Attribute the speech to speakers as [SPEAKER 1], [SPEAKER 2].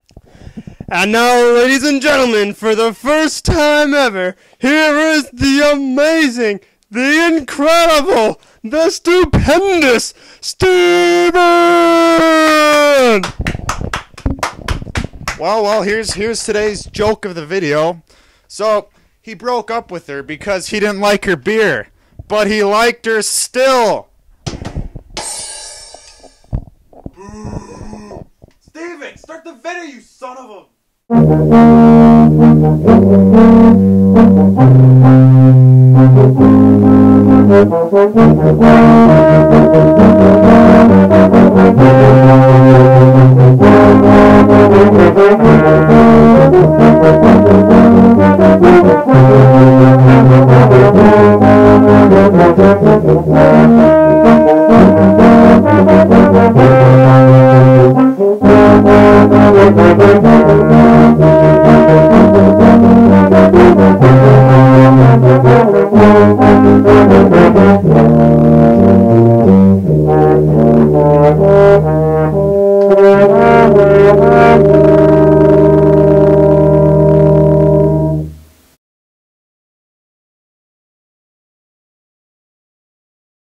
[SPEAKER 1] And now, ladies and gentlemen, for the first time ever, here is the amazing, the incredible, the stupendous Steven!
[SPEAKER 2] Well, here's today's joke of the video. So, he broke up with her because he didn't like her beer, but he liked her still.
[SPEAKER 3] Steven, start the video, you son of a...
[SPEAKER 4] Thank you.